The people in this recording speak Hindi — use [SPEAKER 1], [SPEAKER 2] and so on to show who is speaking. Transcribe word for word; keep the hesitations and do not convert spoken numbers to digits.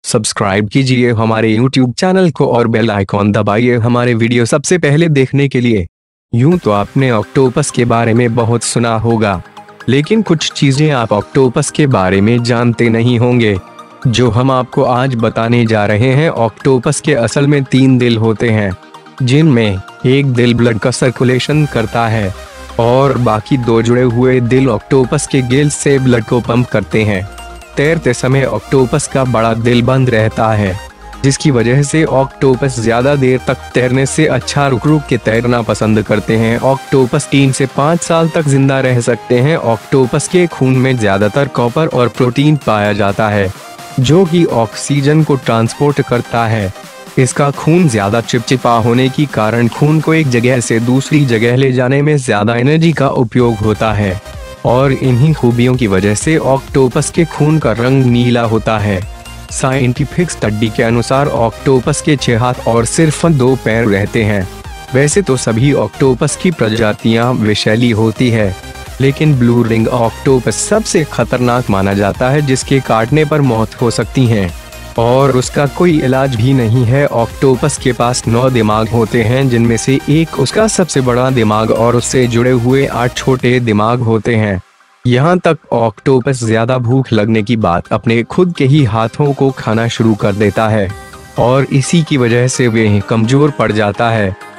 [SPEAKER 1] सब्सक्राइब कीजिए हमारे यूट्यूब चैनल को और बेल आइकॉन दबाइए हमारे वीडियो सबसे पहले देखने के लिए। यूं तो आपने ऑक्टोपस के बारे में बहुत सुना होगा, लेकिन कुछ चीजें आप ऑक्टोपस के बारे में जानते नहीं होंगे, जो हम आपको आज बताने जा रहे हैं। ऑक्टोपस के असल में तीन दिल होते हैं, जिनमें एक दिल ब्लड का सर्कुलेशन करता है और बाकी दो जुड़े हुए दिल ऑक्टोपस के गिल्स से ब्लड को पंप करते हैं। तैरते समय ऑक्टोपस का बड़ा दिल बंद रहता है, जिसकी वजह से ऑक्टोपस ज्यादा देर तक तैरने से अच्छा रुक रुक के तैरना पसंद करते हैं। ऑक्टोपस तीन से पाँच साल तक जिंदा रह सकते हैं। ऑक्टोपस के खून में ज्यादातर कॉपर और प्रोटीन पाया जाता है, जो कि ऑक्सीजन को ट्रांसपोर्ट करता है। इसका खून ज्यादा चिपचिपा होने के कारण खून को एक जगह से दूसरी जगह ले जाने में ज्यादा एनर्जी का उपयोग होता है, और इन्हीं खूबियों की वजह से ऑक्टोपस के खून का रंग नीला होता है। साइंटिफिक स्टडी के अनुसार ऑक्टोपस के छह हाथ और सिर्फ दो पैर रहते हैं। वैसे तो सभी ऑक्टोपस की प्रजातियां विषैली होती है, लेकिन ब्लू रिंग ऑक्टोपस सबसे खतरनाक माना जाता है, जिसके काटने पर मौत हो सकती है और उसका कोई इलाज भी नहीं है। ऑक्टोपस के पास नौ दिमाग होते हैं, जिनमें से एक उसका सबसे बड़ा दिमाग और उससे जुड़े हुए आठ छोटे दिमाग होते हैं। यहाँ तक ऑक्टोपस ज्यादा भूख लगने की बात अपने खुद के ही हाथों को खाना शुरू कर देता है और इसी की वजह से वह कमजोर पड़ जाता है।